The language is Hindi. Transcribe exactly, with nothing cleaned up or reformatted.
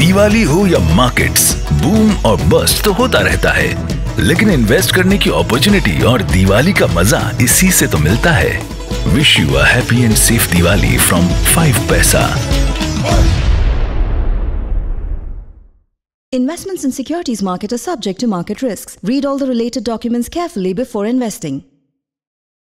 दिवाली हो या मार्केट्स, बूम और बस्ट तो होता रहता है, लेकिन इन्वेस्ट करने की अपॉर्चुनिटी और दिवाली का मजा इसी से तो मिलता है। Wish you a happy and safe Diwali from five paisa. Investments in securities market are subject to market risks. Read all the related documents carefully before investing.